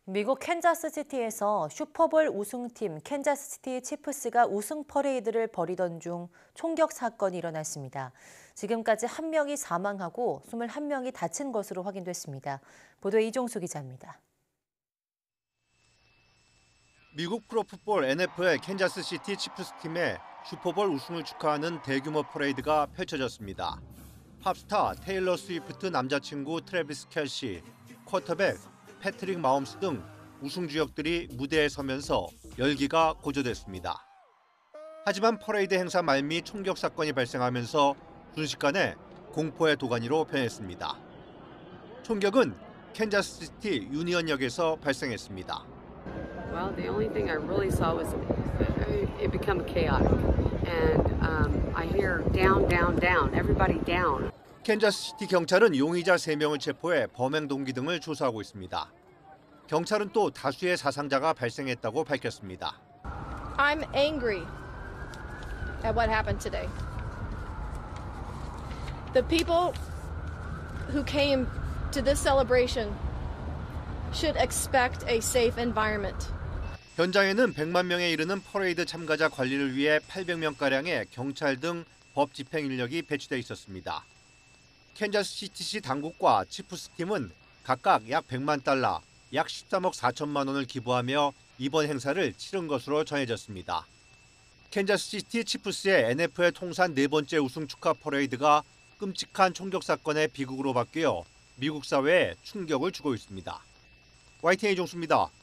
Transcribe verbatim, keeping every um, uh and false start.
미국 캔자스시티에서 슈퍼볼 우승팀 캔자스시티 치프스가 우승 퍼레이드를 벌이던 중 총격 사건이 일어났습니다. 지금까지 한 명이 사망하고 이십일 명이 다친 것으로 확인됐습니다. 보도에 이종수 기자입니다. 미국 프로풋볼 엔에프엘 캔자스시티 치프스 팀의 슈퍼볼 우승을 축하하는 대규모 퍼레이드가 펼쳐졌습니다. 팝스타 테일러 스위프트 남자친구 트래비스 켈시, 쿼터백 패트릭 마홈스 등 우승 주역들이 무대에 서면서 열기가 고조됐습니다. 하지만 퍼레이드 행사 말미 총격 사건이 발생하면서 순식간에 공포의 도가니로 변했습니다. 총격은 캔자스시티 유니언역에서 발생했습니다. Well, the only thing I really saw was it become chaotic, and um, I hear down, down, down, everybody down. 캔자스시티 경찰은 용의자 세 명을 체포해 범행 동기 등을 조사하고 있습니다. 경찰은 또 다수의 사상자가 발생했다고 밝혔습니다. I'm angry at what happened today. The people who came to this celebration should expect a safe environment. 현장에는 백만 명에 이르는 퍼레이드 참가자 관리를 위해 팔백 명가량의 경찰 등 법 집행 인력이 배치돼 있었습니다. 캔자스시티시 당국과 치프스 팀은 각각 약 백만 달러, 약 십삼억 사천만 원을 기부하며 이번 행사를 치른 것으로 전해졌습니다. 캔자스시티 치프스의 엔에프엘 통산 네 번째 우승 축하 퍼레이드가 끔찍한 총격 사건의 비극으로 바뀌어 미국 사회에 충격을 주고 있습니다. 와이티엔 이종수입니다.